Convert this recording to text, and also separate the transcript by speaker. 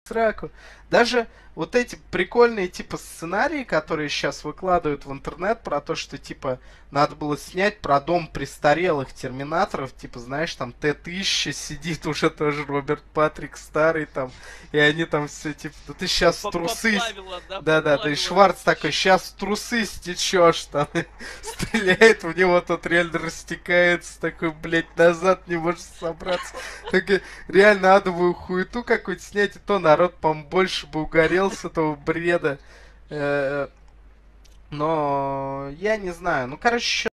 Speaker 1: сраку. Даже вот эти прикольные типа сценарии, которые сейчас выкладывают в интернет про то, что типа надо было снять про дом престарелых терминаторов, типа, знаешь, там Т-1000 сидит уже тоже Роберт Патрик старый там, и они там все типа, да ты сейчас трусы...
Speaker 2: Поплавило, да,
Speaker 1: Да-да, да и
Speaker 2: поплавило
Speaker 1: Шварц такой,
Speaker 2: насыщенно.
Speaker 1: сейчас трусы стечешь там, стреляет в него, тот реально растекается, такой, блядь, назад не может собраться. Так, реально адовую хуету какую-то снять, и то народ, по-моему, больше бы угорел с этого бреда. Но я не знаю. Ну, короче,